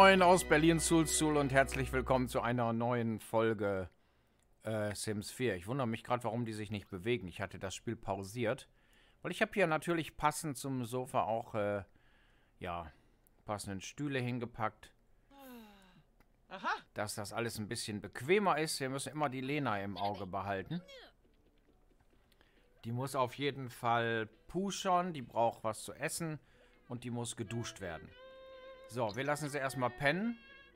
Moin aus Berlin, Sul und herzlich willkommen zu einer neuen Folge Sims 4. Ich wundere mich gerade, warum die sich nicht bewegen. Ich hatte das Spiel pausiert, weil ich habe hier natürlich passend zum Sofa auch, ja, passenden Stühle hingepackt. Aha. Dass das alles ein bisschen bequemer ist. Wir müssen immer die Lena im Auge behalten. Die muss auf jeden Fall pushern, die braucht was zu essen und die muss geduscht werden. So, wir lassen sie erstmal pennen.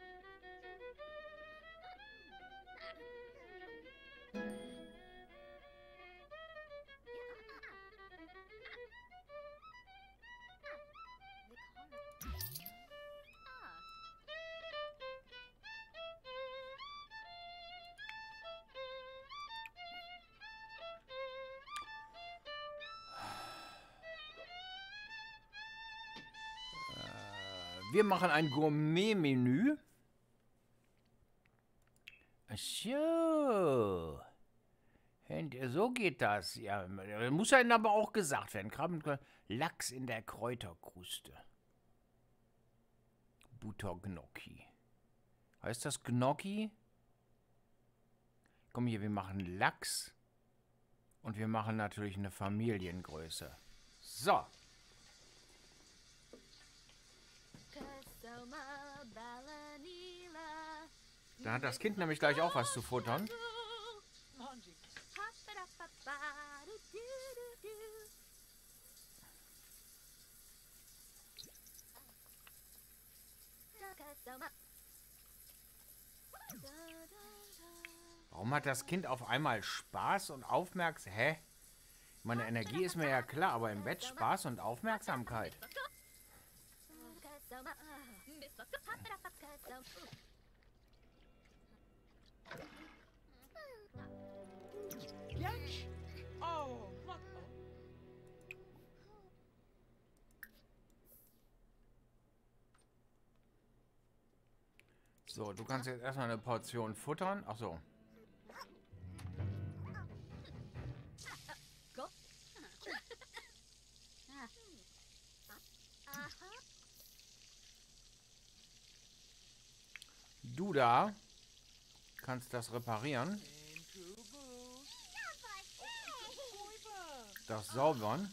Wir machen ein Gourmet-Menü. So. So geht das. Ja, muss ja aber auch gesagt werden. Krabben, Lachs in der Kräuterkruste. Buttergnocchi. Heißt das Gnocchi? Komm hier, wir machen Lachs. Und wir machen natürlich eine Familiengröße. So. Da hat das Kind nämlich gleich auch was zu futtern. Warum hat das Kind auf einmal Spaß und Aufmerksamkeit? Hä? Meine Energie ist mir ja klar, aber im Bett Spaß und Aufmerksamkeit. Oh, what? So, du kannst jetzt erstmal eine Portion futtern. Ach so. Du da kannst das reparieren. Das saubern.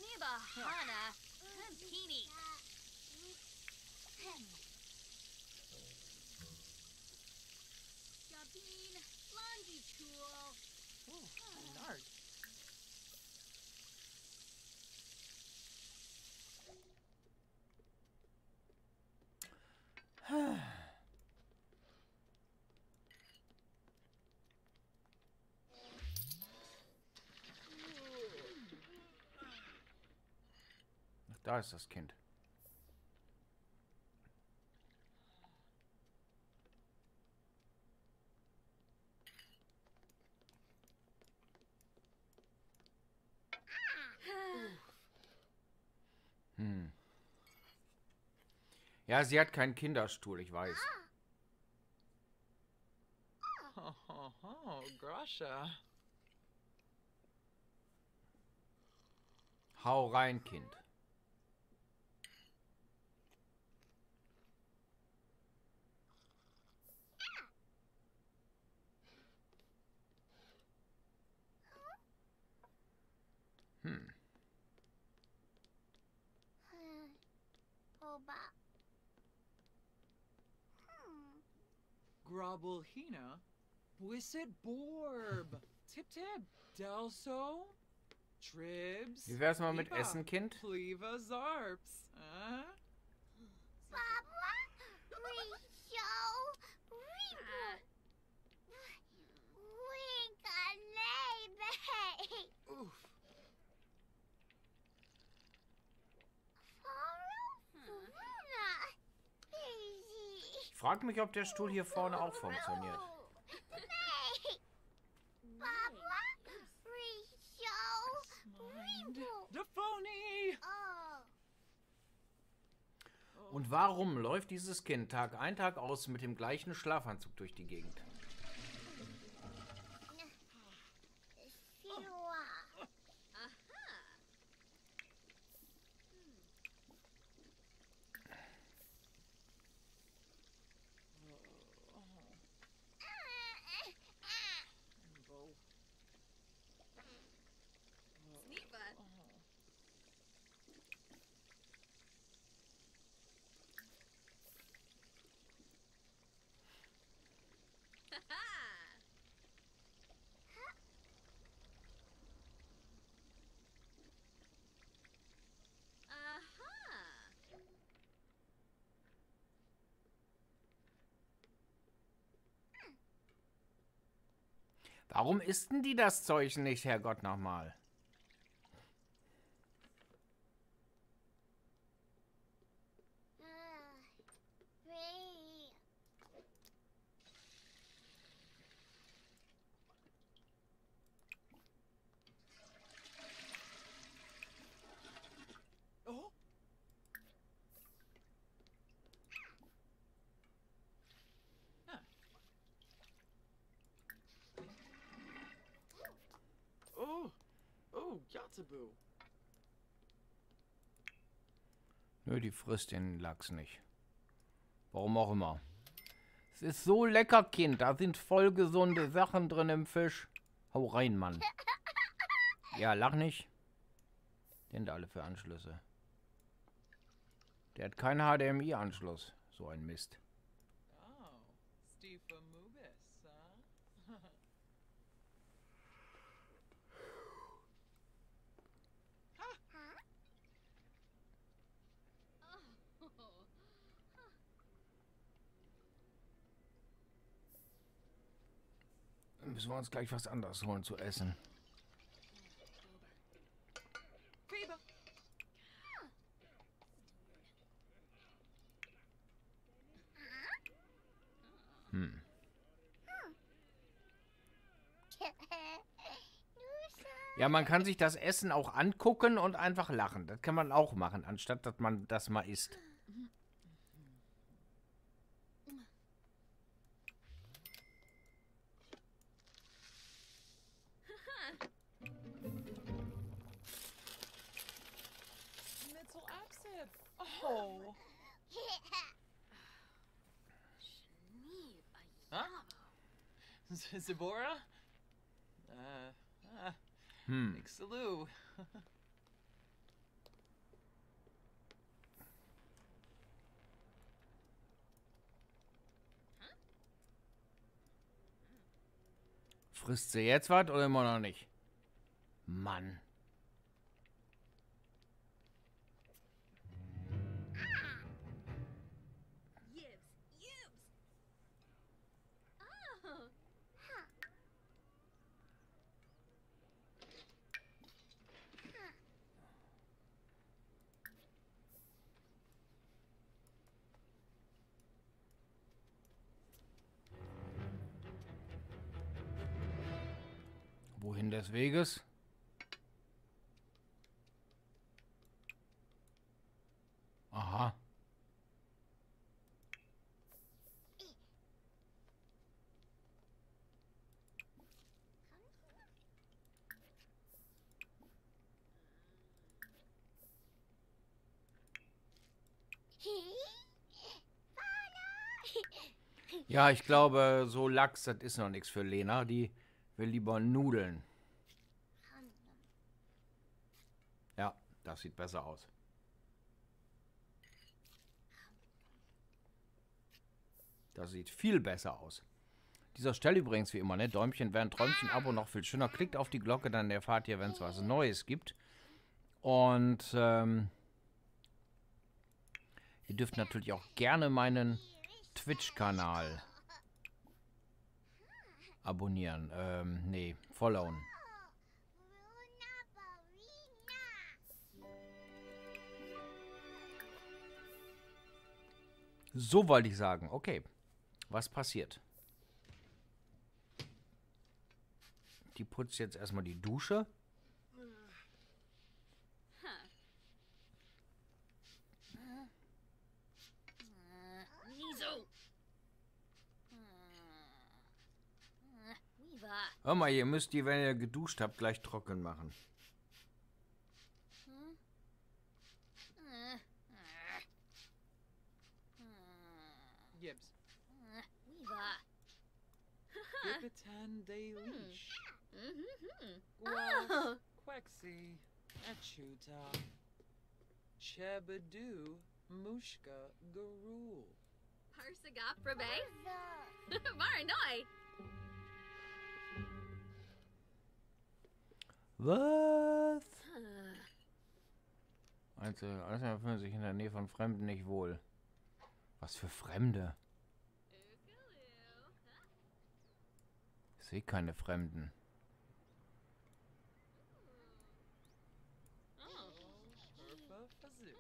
Ach, da ist das Kind. Ja, sie hat keinen Kinderstuhl, ich weiß. Oh, Grasha. Hau rein, Kind. Grobblehina. Bwisset Borb. Tip Tip. Delso. Tribs. Wie wär's mal mit Liba, Essen, Kind? Pleva Zarps. Oof. Ich frage mich, ob der Stuhl hier vorne auch funktioniert. The phony. Und warum läuft dieses Kind Tag ein, Tag aus mit dem gleichen Schlafanzug durch die Gegend? Warum isst denn die das Zeug nicht, Herrgott, nochmal? Oh. Huh. Oh. Oh, Yatabu. Nö, die frisst den Lachs nicht. Warum auch immer. Es ist so lecker, Kind. Da sind voll gesunde Sachen drin im Fisch. Hau rein, Mann. Ja, lach nicht. Den da alle für Anschlüsse. Der hat keinen HDMI-Anschluss. So ein Mist. Oh, Stifa Mubis, huh? Dann müssen wir uns gleich was anderes holen zu essen. Fieber. Ja, man kann sich das Essen auch angucken und einfach lachen. Das kann man auch machen, anstatt dass man das mal isst. Mitzel Axib. Oh. Huh? Zibora? Ixalu. Frisst sie jetzt was oder immer noch nicht? Mann. Wohin des Weges? Aha. Ja, ich glaube, so Lachs, das ist noch nichts für Lena. Die will lieber Nudeln. Ja, das sieht besser aus. Das sieht viel besser aus. Dieser Stelle übrigens wie immer, ne? Däumchen wäre ein Träumchen, Abo noch viel schöner. Klickt auf die Glocke, dann erfahrt ihr, wenn es was Neues gibt. Und ihr dürft natürlich auch gerne meinen Twitch-Kanal abonnieren. Nee, followen. So wollte ich sagen. Okay, was passiert? Die putzt jetzt erstmal die Dusche. Hör mal, ihr müsst die, wenn ihr geduscht habt, gleich trocken machen. Gibbs. Bibitan de Leash. Guas. Quexi. Achuta. Chebadu. Mushka. Garul. Parsagap Rabe? Maranoi. Was? Also, 150 in der Nähe von Fremden nicht wohl. Was für Fremde? Sehe keine Fremden. Urfa Fazoo.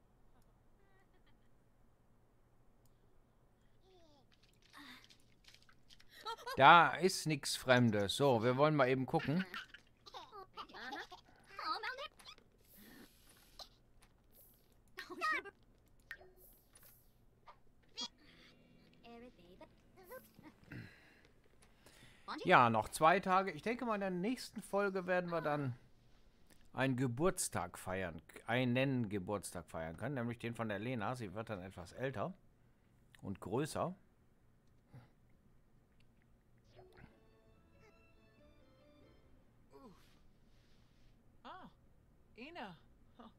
Da ist nichts Fremdes. So, wir wollen mal eben gucken. Ja, noch 2 Tage. Ich denke mal, in der nächsten Folge werden wir dann einen Geburtstag feiern können, nämlich den von der Lena. Sie wird dann etwas älter und größer. Ah, Ina. Huh.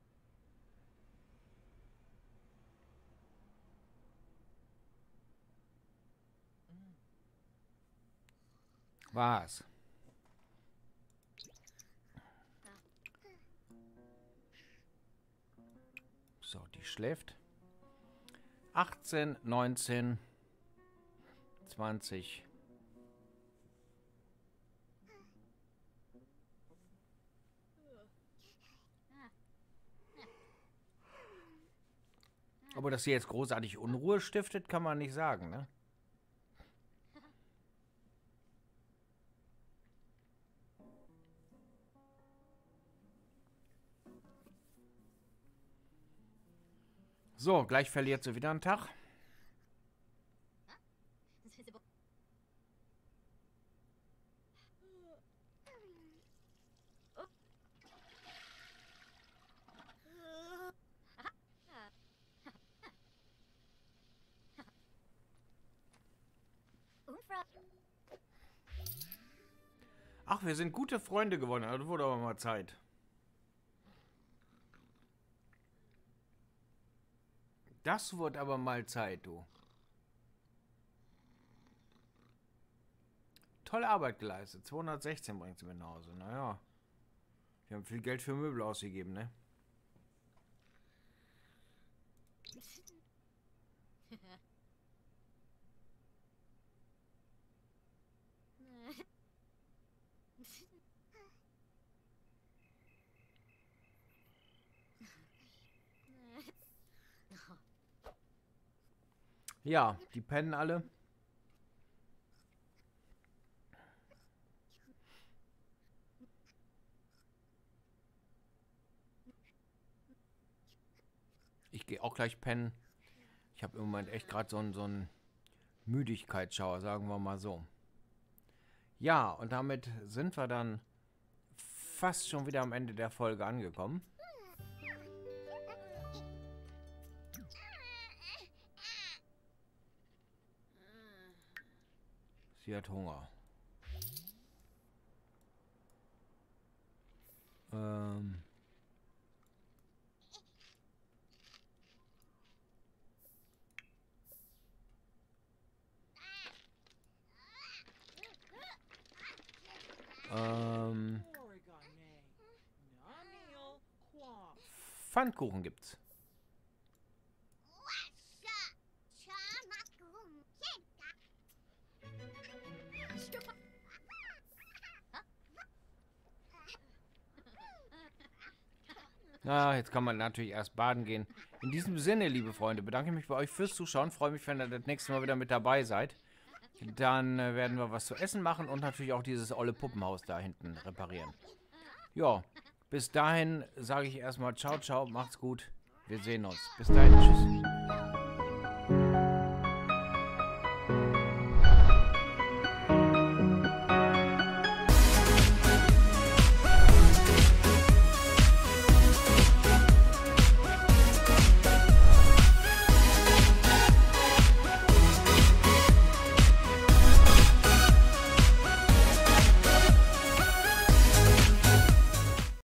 Was? So, die schläft. 18, 19, 20. Aber dass sie jetzt großartig Unruhe stiftet, kann man nicht sagen, ne? So, gleich verliert sie wieder einen Tag. Ach, wir sind gute Freunde geworden. Das wurde aber mal Zeit. Das wurde aber mal Zeit, du. Tolle Arbeit geleistet. 216 bringt sie mir nach Hause. Naja. Wir haben viel Geld für Möbel ausgegeben, ne? Ja, die pennen alle. Ich gehe auch gleich pennen. Ich habe im Moment echt gerade so einen Müdigkeitsschauer, sagen wir mal so. Ja, und damit sind wir dann fast schon wieder am Ende der Folge angekommen. Sie hat Hunger. Pfannkuchen gibt's. Na, jetzt kann man natürlich erst baden gehen. In diesem Sinne, liebe Freunde, bedanke ich mich bei euch fürs Zuschauen. Freue mich, wenn ihr das nächste Mal wieder mit dabei seid. Dann werden wir was zu essen machen und natürlich auch dieses olle Puppenhaus da hinten reparieren. Ja, bis dahin sage ich erstmal ciao, ciao, macht's gut. Wir sehen uns. Bis dahin, tschüss.